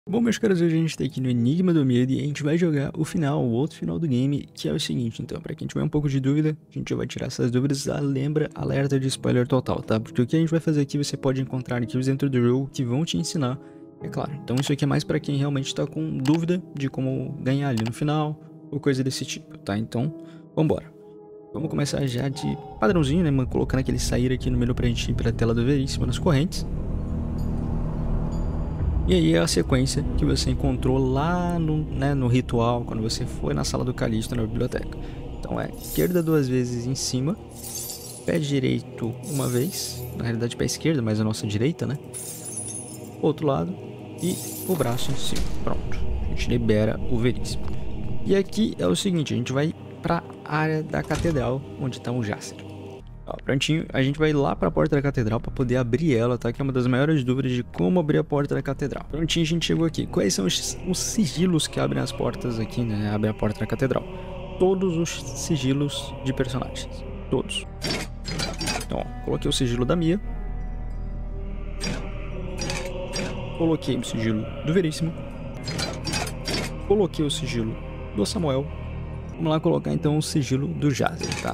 Bom, meus caros, hoje a gente tá aqui no Enigma do Medo e a gente vai jogar o final, o outro final do game, que é o seguinte, então, pra quem tiver um pouco de dúvida, a gente já vai tirar essas dúvidas, lembra, alerta de spoiler total, tá? Porque o que a gente vai fazer aqui, você pode encontrar arquivos dentro do jogo que vão te ensinar, é claro. Então isso aqui é mais pra quem realmente tá com dúvida de como ganhar ali no final, ou coisa desse tipo, tá? Então, vambora. Vamos começar já de padrãozinho, né, mano? Colocando aquele sair aqui no menu pra gente ir pra tela do Veríssimo nas correntes. E aí é a sequência que você encontrou lá no ritual, quando você foi na sala do Calisto, na biblioteca. Então é esquerda 2 vezes em cima, pé direito uma vez, na realidade pé esquerdo, mas a nossa direita, né? Outro lado e o braço em cima. Pronto, a gente libera o Veríssimo. E aqui é o seguinte, a gente vai para a área da catedral, onde está o Jácer. Ó, prontinho, a gente vai lá para a porta da catedral para poder abrir ela, tá? Que é uma das maiores dúvidas de como abrir a porta da catedral. Prontinho, a gente chegou aqui. Quais são os sigilos que abrem as portas aqui, né? Abre a porta da catedral. Todos os sigilos de personagens. Todos. Então, ó, coloquei o sigilo da Mia. Coloquei o sigilo do Veríssimo. Coloquei o sigilo do Samuel. Vamos lá colocar então o sigilo do Jácer, tá?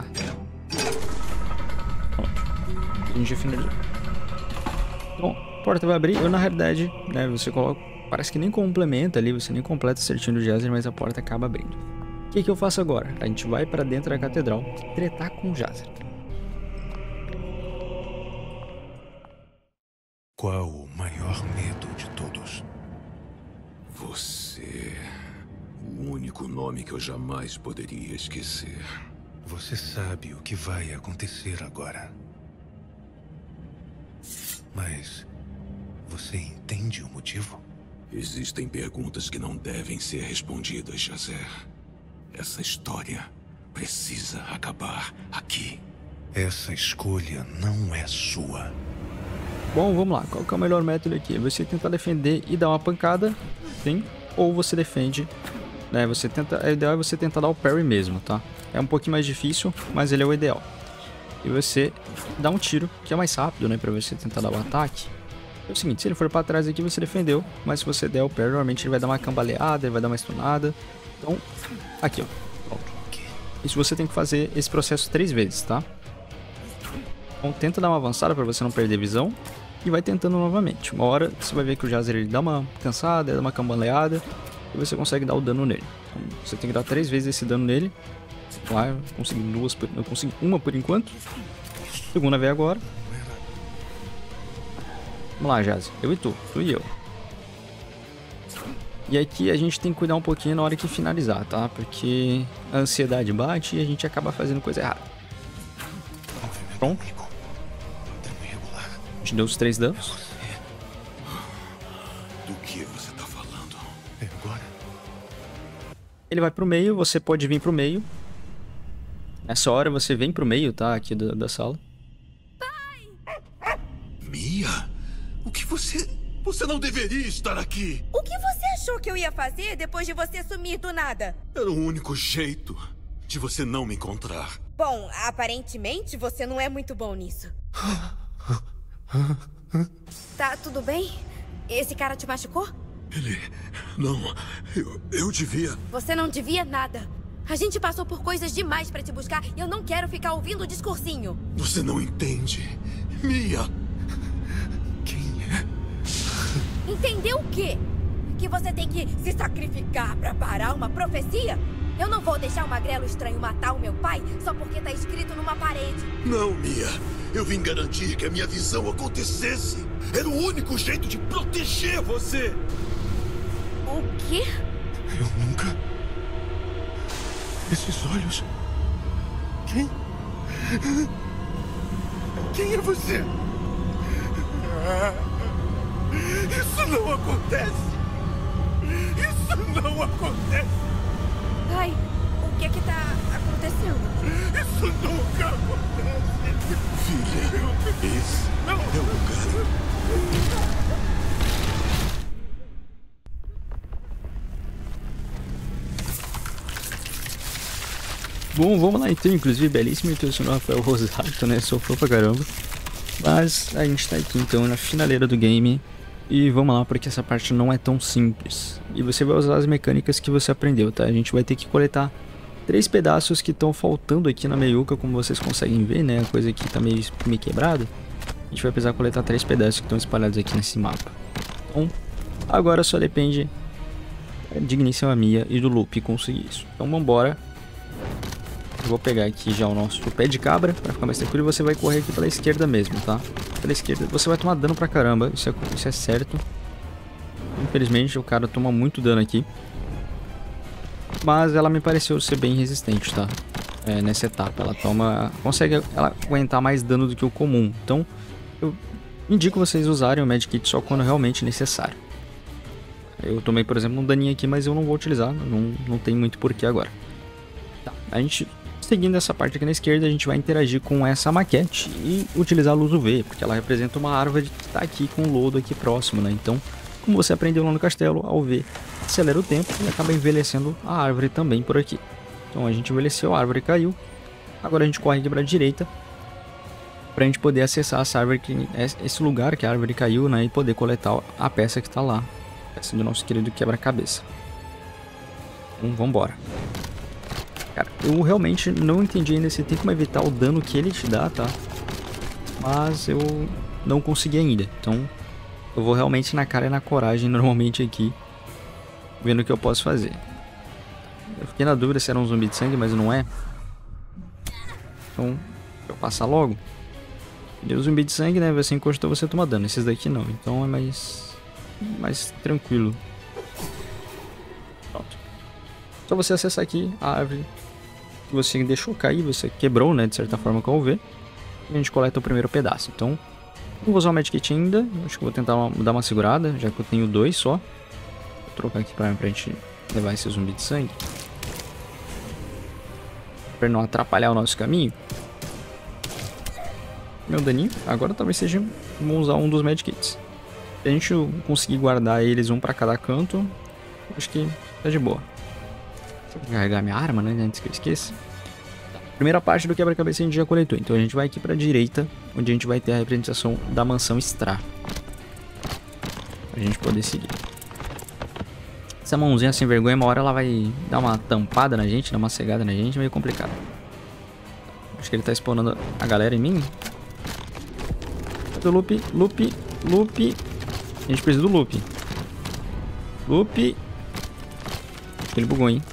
A gente já finalizou. Bom, a porta vai abrir. Eu, na realidade, né, você coloca... Parece que nem complementa ali, você nem completa certinho do Jácer, mas a porta acaba abrindo. O que eu faço agora? A gente vai pra dentro da catedral tretar com o Jácer. Qual o maior medo de todos? Você... O único nome que eu jamais poderia esquecer. Você sabe o que vai acontecer agora. Mas você entende o motivo? Existem perguntas que não devem ser respondidas, Jácer. Essa história precisa acabar aqui. Essa escolha não é sua. Bom, vamos lá. Qual que é o melhor método aqui? Você tentar defender e dar uma pancada, sim? Ou você defende, né? Você tenta... O ideal é você tentar dar o parry mesmo, tá? É um pouquinho mais difícil, mas ele é o ideal. E você dá um tiro, que é mais rápido, né? Pra você tentar dar o ataque. É o seguinte, se ele for pra trás aqui, você defendeu. Mas se você der o parry, normalmente ele vai dar uma cambaleada, ele vai dar uma stunada. Então, aqui, ó. Pronto. Isso você tem que fazer esse processo 3 vezes, tá? Então tenta dar uma avançada pra você não perder visão. E vai tentando novamente. Uma hora você vai ver que o Jácer ele dá uma cansada, dá uma cambaleada. E você consegue dar o dano nele. Então, você tem que dar 3 vezes esse dano nele. Lá, eu consegui eu consegui uma por enquanto. Segunda vez agora. Vamos lá, Jácer. Eu e tu e eu. E aqui a gente tem que cuidar um pouquinho na hora que finalizar, tá? Porque a ansiedade bate e a gente acaba fazendo coisa errada. Pronto. A gente deu os 3 danos. Do que você tá falando? É agora? Ele vai pro meio, você pode vir pro meio. Nessa hora você vem pro meio, tá? Aqui da sala. Mia? O que você... Você não deveria estar aqui! O que você achou que eu ia fazer depois de você sumir do nada? Era o único jeito de você não me encontrar. Bom, aparentemente você não é muito bom nisso. Tá tudo bem? Esse cara te machucou? Ele... Não, eu devia... Você não devia nada. A gente passou por coisas demais pra te buscar e eu não quero ficar ouvindo o discursinho. Você não entende. Mia! Quem é? Entendeu o quê? Que você tem que se sacrificar pra parar uma profecia? Eu não vou deixar um magrelo estranho matar o meu pai só porque tá escrito numa parede. Não, Mia. Eu vim garantir que a minha visão acontecesse. Era o único jeito de proteger você. O quê? Eu nunca... Esses olhos... Quem? Quem é você? Isso não acontece. Isso não acontece. Ai, o que é que tá acontecendo? Isso nunca acontece. Filha, esse é o lugar. Bom, vamos lá então. Inclusive, belíssimo introdução do Rafael Rosato, né? Sou fã pra caramba. Mas a gente tá aqui então na finaleira do game. E vamos lá, porque essa parte não é tão simples. E você vai usar as mecânicas que você aprendeu, tá? A gente vai ter que coletar 3 pedaços que estão faltando aqui na meiuca, como vocês conseguem ver, né? A coisa aqui tá meio quebrada. A gente vai precisar coletar 3 pedaços que estão espalhados aqui nesse mapa. Então, agora só depende da digníssima minha e do Lupe conseguir isso. Então, vambora. Eu vou pegar aqui já o nosso pé de cabra pra ficar mais tranquilo. E você vai correr aqui pela esquerda mesmo, tá? Pela esquerda. Você vai tomar dano pra caramba, isso é certo. Infelizmente, o cara toma muito dano aqui. Mas ela me pareceu ser bem resistente, tá? Nessa etapa. Ela consegue aguentar mais dano do que o comum. Então, eu indico vocês usarem o Medkit só quando realmente necessário. Eu tomei, por exemplo, um daninho aqui, mas eu não vou utilizar. Não tem muito porquê agora. Tá, a gente... Seguindo essa parte aqui na esquerda, a gente vai interagir com essa maquete e utilizar a luz UV, porque ela representa uma árvore que está aqui com o lodo aqui próximo, né? Então, como você aprendeu lá no castelo, a UV acelera o tempo e acaba envelhecendo a árvore também por aqui. Então a gente envelheceu, a árvore caiu. Agora a gente corre aqui para a direita para a gente poder acessar essa árvore, esse lugar que a árvore caiu, né? E poder coletar a peça que está lá, a peça do nosso querido quebra-cabeça. Então vamos embora. Cara, eu realmente não entendi ainda se tem como evitar o dano que ele te dá, tá? Mas eu não consegui ainda. Então, eu vou realmente na cara e na coragem normalmente aqui, vendo o que eu posso fazer. Eu fiquei na dúvida se era um zumbi de sangue, mas não é. Então, eu passar logo. E o zumbi de sangue, né? Você encostou, você toma dano. Esses daqui não. Então é mais tranquilo. Pronto. Só você acessar aqui a árvore que você deixou cair, você quebrou, né, de certa forma com a UV. E a gente coleta o primeiro pedaço. Então, não vou usar o Medkit ainda. Acho que vou tentar dar uma segurada, já que eu tenho 2 só. Vou trocar aqui pra gente levar esse zumbi de sangue. Pra não atrapalhar o nosso caminho. Meu daninho. Agora talvez seja bom usar um dos Medkits. Se a gente conseguir guardar eles um pra cada canto, acho que tá de boa. Deixa eu carregar minha arma, né? Antes que eu esqueça. Primeira parte do quebra-cabeça a gente já coletou. Então a gente vai aqui pra direita, onde a gente vai ter a representação da mansão Stra. Pra gente poder seguir. Essa mãozinha sem vergonha, uma hora ela vai dar uma tampada na gente, dar uma cegada na gente, meio complicado. Acho que ele tá spawnando a galera em mim. Cadê o Lupe? Lupe, Lupe. A gente precisa do Lupe. Lupe. Acho que ele bugou, hein?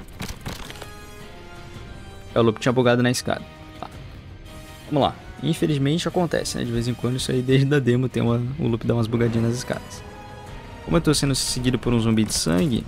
O Lupe tinha bugado na escada. Tá. Vamos lá. Infelizmente acontece, né? De vez em quando isso aí, desde a demo, tem o Lupe dá umas bugadinhas nas escadas. Como eu tô sendo seguido por um zumbi de sangue,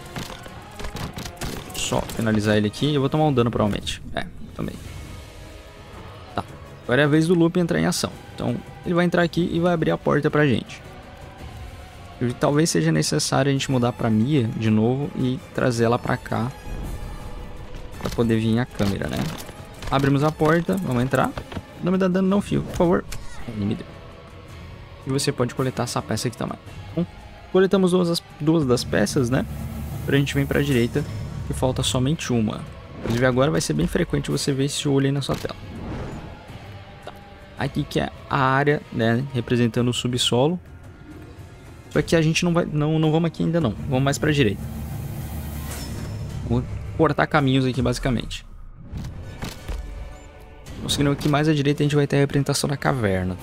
só finalizar ele aqui. Eu vou tomar um dano provavelmente. Também. Tá. Agora é a vez do Lupe entrar em ação. Então ele vai entrar aqui e vai abrir a porta pra gente. E talvez seja necessário a gente mudar pra Mia de novo e trazer ela pra cá. Pra poder vir a câmera, né? Abrimos a porta, vamos entrar. Não me dá dano não, fio, por favor. Ele me deu. E você pode coletar essa peça aqui também. Então, coletamos duas das peças, né? Pra gente vir pra direita. E falta somente uma. Inclusive agora vai ser bem frequente você ver esse olho aí na sua tela. Tá. Aqui que é a área, né? Representando o subsolo. Só que a gente não vamos aqui ainda não. Vamos mais pra direita. Vou cortar caminhos aqui basicamente. Conseguindo aqui mais à direita a gente vai ter a representação da caverna.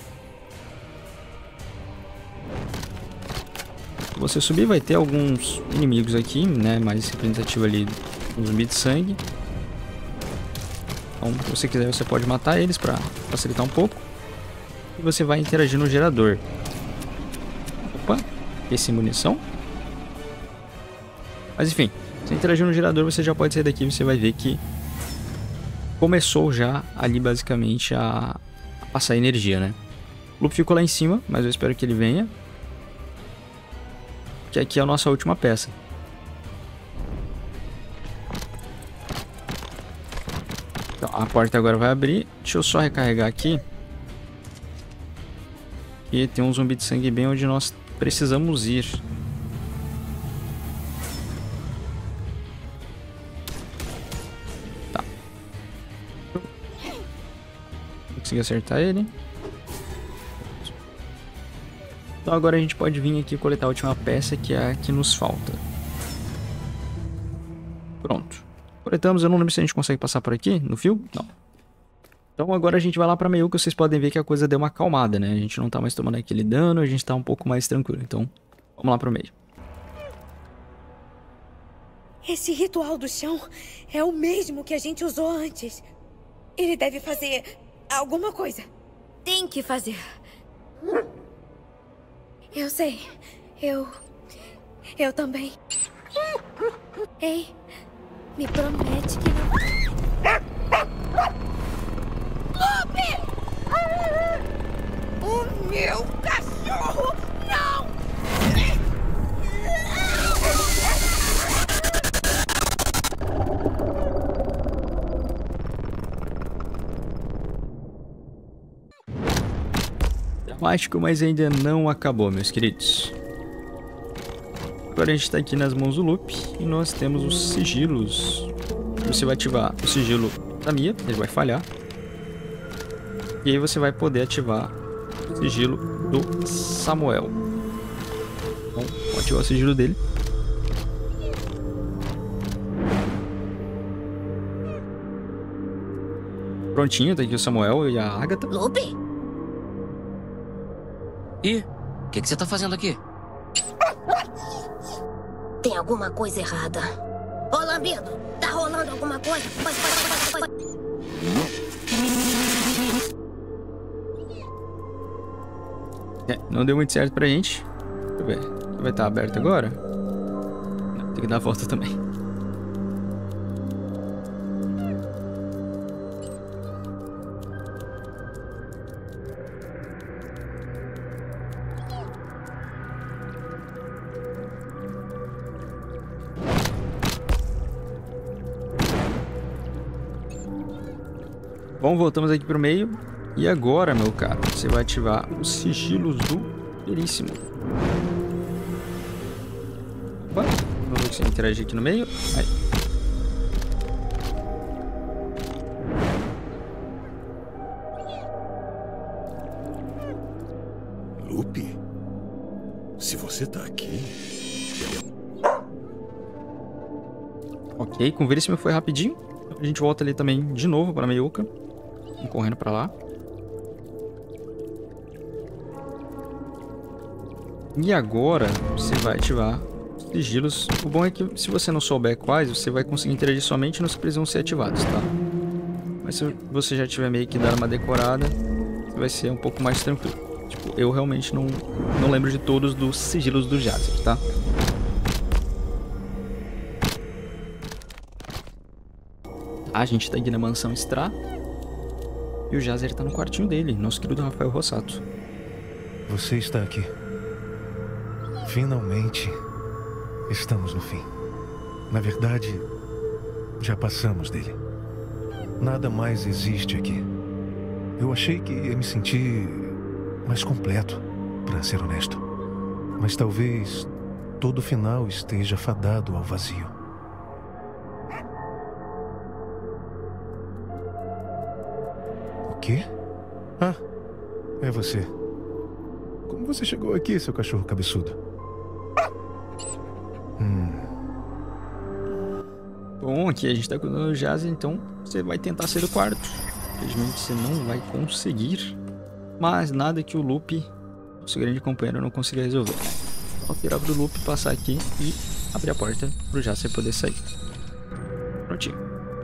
Se você subir vai ter alguns inimigos aqui, né? Mais representativo ali um zumbi de sangue. Então se você quiser você pode matar eles para facilitar um pouco. E você vai interagir no gerador. Opa, esse munição. Mas enfim, se interagir no gerador você já pode sair daqui e você vai ver que começou já ali basicamente a passar energia, né? O Lupe ficou lá em cima, mas eu espero que ele venha. Que aqui é a nossa última peça. Então, a porta agora vai abrir. Deixa eu só recarregar aqui. E tem um zumbi de sangue bem onde nós precisamos ir. Tá. Consegui acertar ele. Então agora a gente pode vir aqui coletar a última peça, que é a que nos falta. Pronto. Coletamos, eu não lembro se a gente consegue passar por aqui, no fio? Não. Então agora a gente vai lá pra Meiuca, vocês podem ver que a coisa deu uma acalmada, né? A gente não tá mais tomando aquele dano, a gente tá um pouco mais tranquilo. Então, vamos lá pro meio. Esse ritual do chão é o mesmo que a gente usou antes. Ele deve fazer alguma coisa. Tem que fazer. Eu sei. Eu também. Ei, me promete que não... Lupe! O meu cachorro não! Dramático, mas ainda não acabou, meus queridos. Agora a gente está aqui nas mãos do Lupe e nós temos os sigilos. Você vai ativar o sigilo da Mia, ele vai falhar. E aí você vai poder ativar o sigilo do Samuel. Então, vou ativar o sigilo dele. Prontinho, tá aqui o Samuel e a Agatha. Lupe? E o que você tá fazendo aqui? Tem alguma coisa errada. Ô, Lambido, tá rolando alguma coisa? Não deu muito certo pra gente. Deixa eu ver. Vai estar aberto agora? Não, tem que dar a volta também. Bom, voltamos aqui pro meio. E agora, meu caro, você vai ativar os sigilos do Veríssimo. Opa, vamos ver se você interagir aqui no meio. Aí. Lupe? Se você tá aqui... Ok, com o Veríssimo foi rapidinho. A gente volta ali também de novo para a Meiuca. Correndo para lá. E agora você vai ativar os sigilos. O bom é que se você não souber quais, você vai conseguir interagir somente nos que precisam ser ativados, tá? Mas se você já tiver meio que dado uma decorada, vai ser um pouco mais tranquilo. Tipo, eu realmente não lembro de todos dos sigilos do Jazer, tá? A gente tá aqui na mansão Stra. E o Jazer tá no quartinho dele, nosso querido Rafael Rossato. Você está aqui. Finalmente, estamos no fim. Na verdade, já passamos dele. Nada mais existe aqui. Eu achei que ia me sentir mais completo, para ser honesto. Mas talvez todo final esteja fadado ao vazio. O quê? Ah, é você. Como você chegou aqui, seu cachorro cabeçudo? Bom, aqui a gente tá cuidando do Jazer, então você vai tentar sair do quarto. Infelizmente você não vai conseguir. Mas nada que o Lupe, nosso grande companheiro, não consiga resolver. Vou virar pro Lupe, passar aqui e abrir a porta pro Jazer poder sair. Prontinho.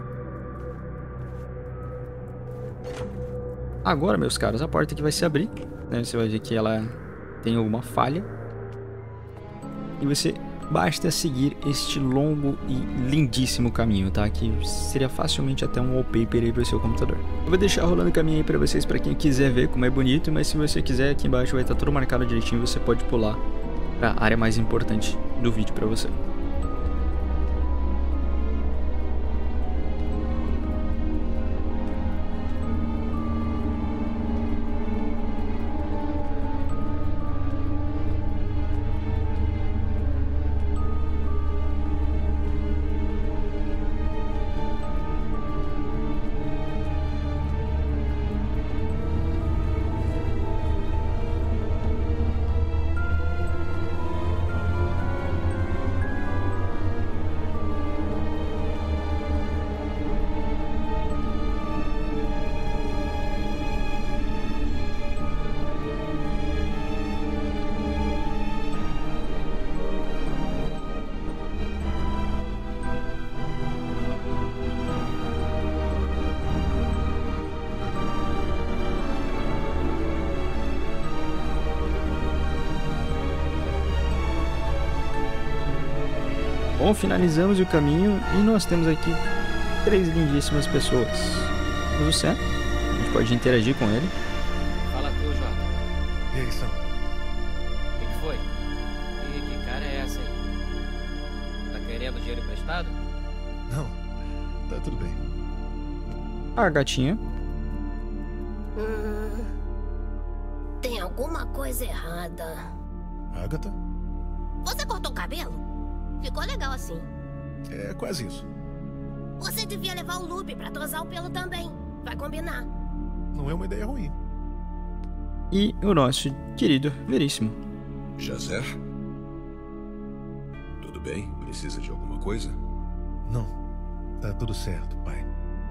Agora, meus caros, a porta aqui vai se abrir, né? Você vai ver que ela tem alguma falha. E você basta seguir este longo e lindíssimo caminho, tá? Que seria facilmente até um wallpaper aí pro seu computador. Eu vou deixar rolando o caminho aí pra vocês, pra quem quiser ver como é bonito. Mas se você quiser, aqui embaixo vai estar tudo marcado direitinho. Você pode pular pra área mais importante do vídeo pra você. Bom, finalizamos o caminho e nós temos aqui 3 lindíssimas pessoas. Temos o Sam, a gente pode interagir com ele. Fala tu, Jota. E aí, Sam? O que foi? Que cara é essa aí? Tá querendo dinheiro emprestado? Não, tá tudo bem. A gatinha. Tem alguma coisa errada. Agatha? Você cortou o cabelo? Ficou legal assim. É quase isso. Você devia levar o Lupe pra tosar o pelo também. Vai combinar. Não é uma ideia ruim. E o nosso querido Veríssimo. Jazer? Tudo bem? Precisa de alguma coisa? Não, tá tudo certo, pai.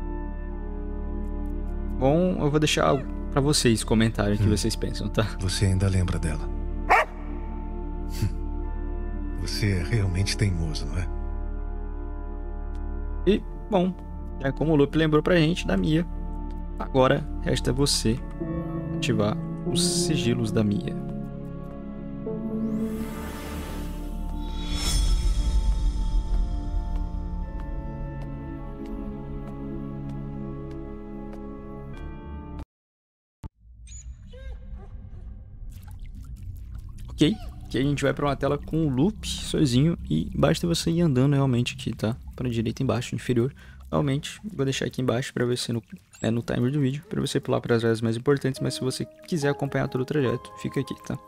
Bom, eu vou deixar pra vocês comentarem o que vocês pensam, tá? Você ainda lembra dela? Você é realmente teimoso, não é? E, bom, já como o Lupe lembrou pra gente da Mia, agora resta você ativar os sigilos da Mia. Ok, aqui a gente vai pra uma tela com o Lupe sozinho e basta você ir andando realmente aqui, tá? Pra direita, embaixo, inferior. Realmente, vou deixar aqui embaixo pra você no timer do vídeo, pra você pular para as áreas mais importantes, mas se você quiser acompanhar todo o trajeto, fica aqui, tá?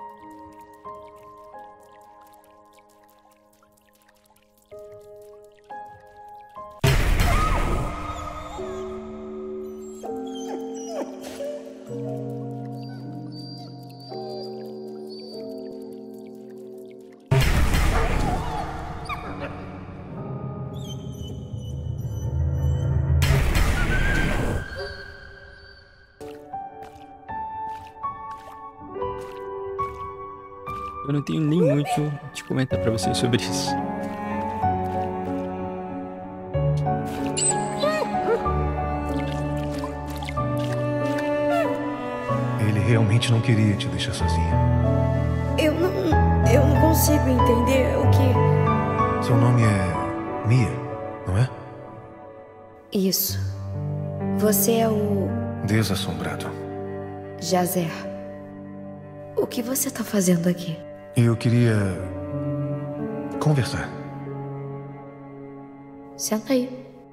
Eu não tenho nem muito o que comentar pra vocês sobre isso. Ele realmente não queria te deixar sozinha. Eu não consigo entender o que... Seu nome é Mia, não é? Isso. Você é o... Desassombrado. Jazer. O que você tá fazendo aqui? Eu queria... conversar. Senta aí.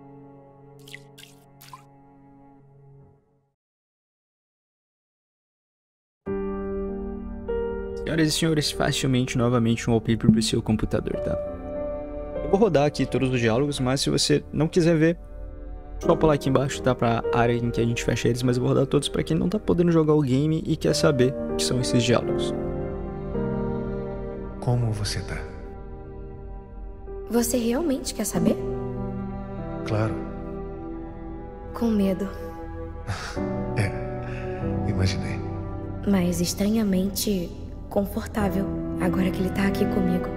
Senhoras e senhores, facilmente novamente um wallpaper pro seu computador, tá? Eu vou rodar aqui todos os diálogos, mas se você não quiser ver, só pular aqui embaixo, tá? Pra área em que a gente fecha eles, mas eu vou rodar todos pra quem não tá podendo jogar o game e quer saber o que são esses diálogos. Como você tá? Você realmente quer saber? Claro. Com medo. Imaginei. Mas estranhamente confortável, agora que ele tá aqui comigo.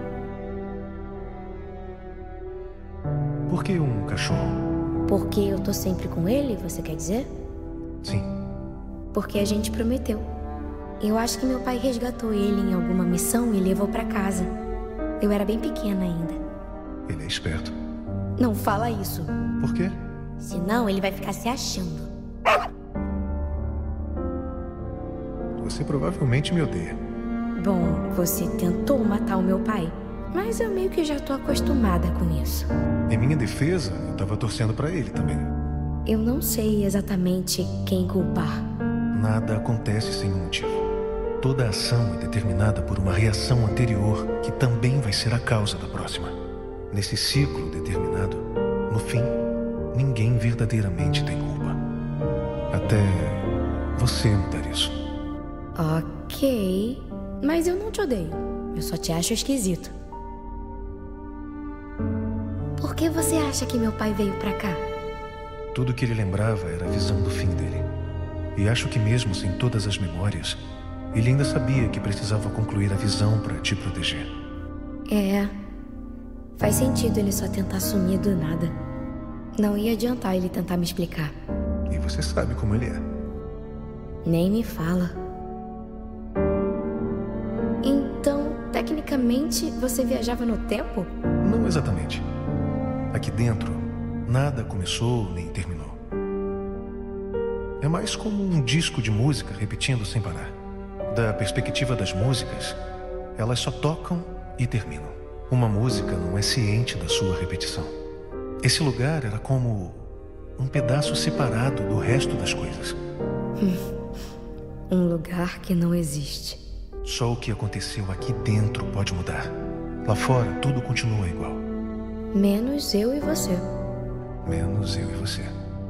Por que um cachorro? Porque eu tô sempre com ele, você quer dizer? Sim. Porque a gente prometeu. Eu acho que meu pai resgatou ele em alguma missão e levou pra casa. Eu era bem pequena ainda. Ele é esperto. Não fala isso. Por quê? Senão ele vai ficar se achando. Você provavelmente me odeia. Bom, você tentou matar o meu pai, mas eu meio que já tô acostumada com isso. Em minha defesa, eu tava torcendo pra ele também. Eu não sei exatamente quem culpar. Nada acontece sem um motivo. Toda ação é determinada por uma reação anterior que também vai ser a causa da próxima. Nesse ciclo determinado, no fim, ninguém verdadeiramente tem culpa. Até você mudar isso. Ok, mas eu não te odeio. Eu só te acho esquisito. Por que você acha que meu pai veio pra cá? Tudo que ele lembrava era a visão do fim dele. E acho que mesmo sem todas as memórias, ele ainda sabia que precisava concluir a visão para te proteger. É, faz sentido ele só tentar sumir do nada. Não ia adiantar ele tentar me explicar. E você sabe como ele é. Nem me fala. Então, tecnicamente, você viajava no tempo? Não exatamente. Aqui dentro, nada começou nem terminou. É mais como um disco de música repetindo sem parar. Da perspectiva das músicas, elas só tocam e terminam. Uma música não é ciente da sua repetição. Esse lugar era como um pedaço separado do resto das coisas. Um lugar que não existe. Só o que aconteceu aqui dentro pode mudar. Lá fora, tudo continua igual. Menos eu e você. Menos eu e você.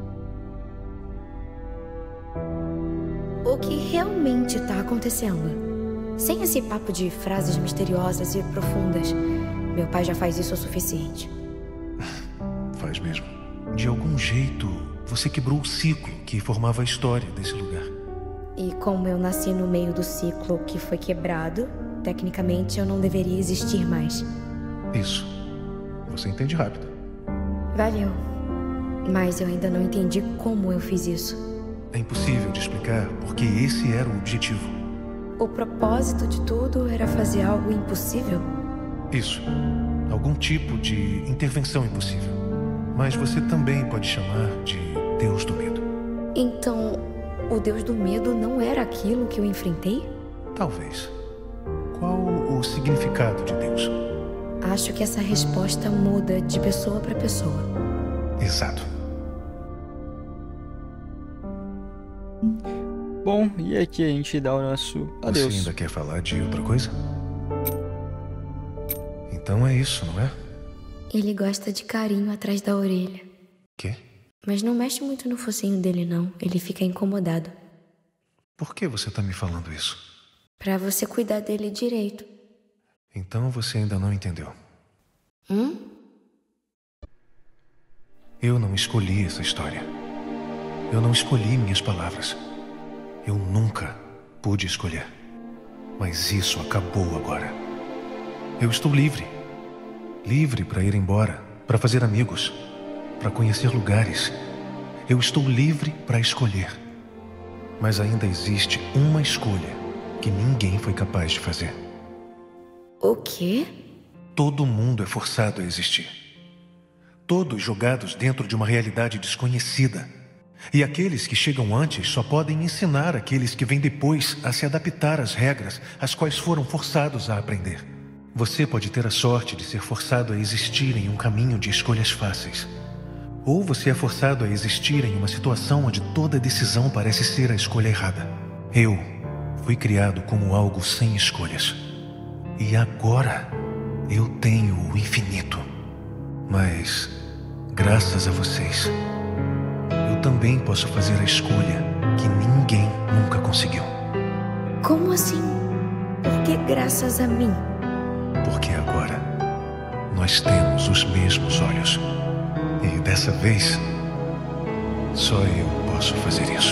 O que realmente tá acontecendo? Sem esse papo de frases misteriosas e profundas. Meu pai já faz isso o suficiente. Faz mesmo. De algum jeito, você quebrou o ciclo que formava a história desse lugar. E como eu nasci no meio do ciclo que foi quebrado, tecnicamente eu não deveria existir mais. Isso. Você entende rápido. Valeu. Mas eu ainda não entendi como eu fiz isso. É impossível de explicar porque esse era o objetivo. O propósito de tudo era fazer algo impossível? Isso. Algum tipo de intervenção impossível. Mas você também pode chamar de Deus do Medo. Então, o Deus do Medo não era aquilo que eu enfrentei? Talvez. Qual o significado de Deus? Acho que essa resposta muda de pessoa para pessoa. Exato. Bom, e aqui a gente dá o nosso adeus. Você ainda quer falar de outra coisa? Então é isso, não é? Ele gosta de carinho atrás da orelha. Quê? Mas não mexe muito no focinho dele, não. Ele fica incomodado. Por que você tá me falando isso? Pra você cuidar dele direito. Então você ainda não entendeu. Eu não escolhi essa história. Eu não escolhi minhas palavras. Eu nunca pude escolher. Mas isso acabou agora. Eu estou livre. Livre para ir embora, para fazer amigos, para conhecer lugares. Eu estou livre para escolher. Mas ainda existe uma escolha que ninguém foi capaz de fazer. O quê? Todo mundo é forçado a existir. Todos jogados dentro de uma realidade desconhecida. E aqueles que chegam antes só podem ensinar aqueles que vêm depois a se adaptar às regras às quais foram forçados a aprender. Você pode ter a sorte de ser forçado a existir em um caminho de escolhas fáceis. Ou você é forçado a existir em uma situação onde toda decisão parece ser a escolha errada. Eu fui criado como algo sem escolhas. E agora eu tenho o infinito. Mas, graças a vocês, eu também posso fazer a escolha que ninguém nunca conseguiu. Como assim? Por que graças a mim? Porque agora nós temos os mesmos olhos. E dessa vez, só eu posso fazer isso.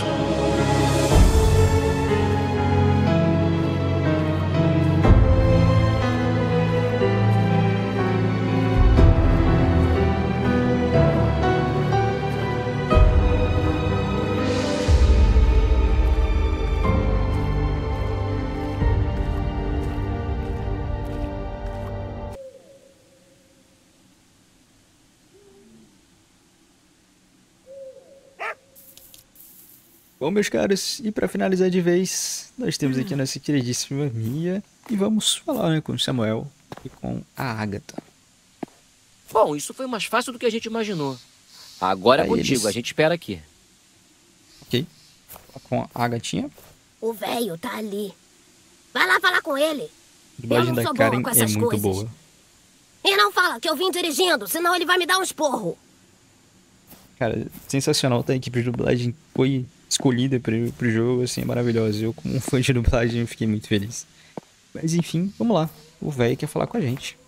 Bom, meus caros, e para finalizar de vez, nós temos aqui a nossa queridíssima Mia e vamos falar, né, com o Samuel e com a Agatha. Bom, isso foi mais fácil do que a gente imaginou. Agora é contigo, a gente espera aqui. Ok. Com a Agatinha. O velho tá ali. Vai lá falar com ele. A dublagem da Karen é muito boa. E não fala que eu vim dirigindo, senão ele vai me dar um esporro. Cara, sensacional, tá? A equipe de dublagem foi escolhida pro jogo, assim, é maravilhosa. Eu, como um fã de dublagem, fiquei muito feliz. Mas enfim, vamos lá. O velho quer falar com a gente.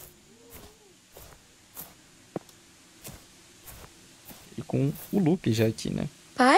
E com o Luke já aqui, né? Pai?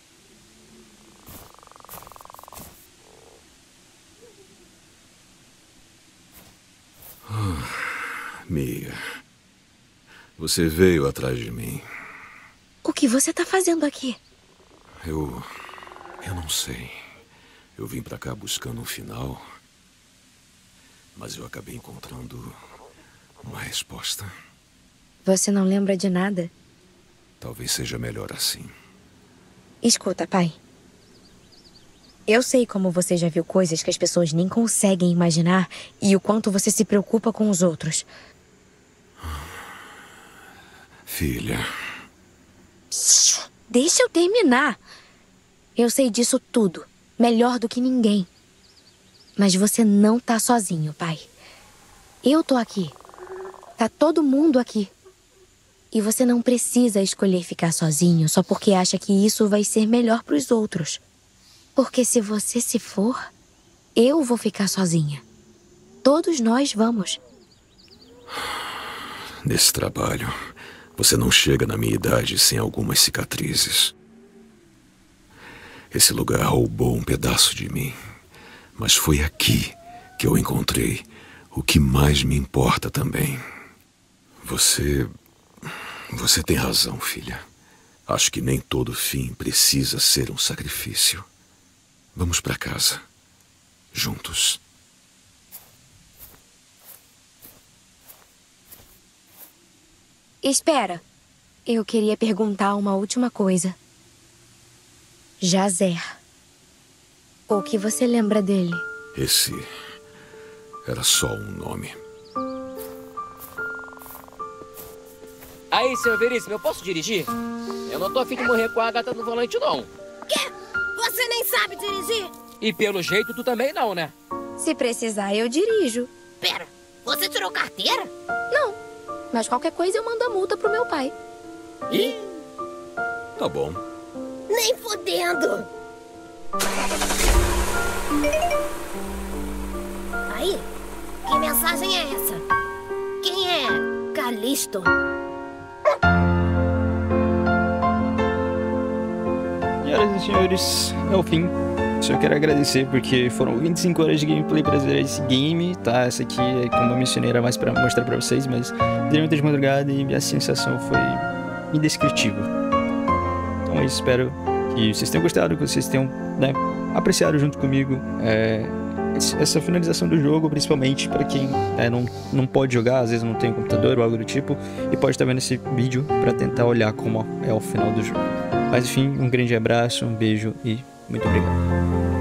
Mia, você veio atrás de mim. O que você tá fazendo aqui? Eu não sei. Eu vim pra cá buscando um final, mas eu acabei encontrando uma resposta. Você não lembra de nada? Talvez seja melhor assim. Escuta, pai. Eu sei como você já viu coisas que as pessoas nem conseguem imaginar e o quanto você se preocupa com os outros. Filha. Deixa eu terminar. Eu sei disso tudo, melhor do que ninguém. Mas você não tá sozinho, pai. Eu tô aqui. Tá todo mundo aqui. E você não precisa escolher ficar sozinho só porque acha que isso vai ser melhor pros outros. Porque se você se for, eu vou ficar sozinha. Todos nós vamos. Nesse trabalho, você não chega na minha idade sem algumas cicatrizes. Esse lugar roubou um pedaço de mim. Mas foi aqui que eu encontrei o que mais me importa também. Você tem razão, filha. Acho que nem todo fim precisa ser um sacrifício. Vamos para casa. Juntos. Espera. Eu queria perguntar uma última coisa. Jazer. O que você lembra dele? Esse era só um nome. Aí, senhor Veríssimo, eu posso dirigir? Eu não tô a fim de morrer com a gata no volante, não. Quê? Você nem sabe dirigir? E pelo jeito, tu também não, né? Se precisar, eu dirijo. Pera, você tirou carteira? Não, mas qualquer coisa eu mando a multa pro meu pai. Ih! Tá bom. Nem fodendo. Aí, que mensagem é essa? Quem é Callisto? Senhoras e senhores, é o fim. Só quero agradecer porque foram 25 horas de gameplay pra zerar esse game, tá? Essa aqui, como eu mencionei, era mais pra mostrar pra vocês, mas dei muita de madrugada e a sensação foi indescritível. Então eu espero que vocês tenham gostado, que vocês tenham, né, apreciado junto comigo essa finalização do jogo, principalmente para quem não pode jogar, às vezes não tem um computador ou algo do tipo, e pode estar vendo esse vídeo para tentar olhar como é o final do jogo. Mas enfim, um grande abraço, um beijo e muito obrigado.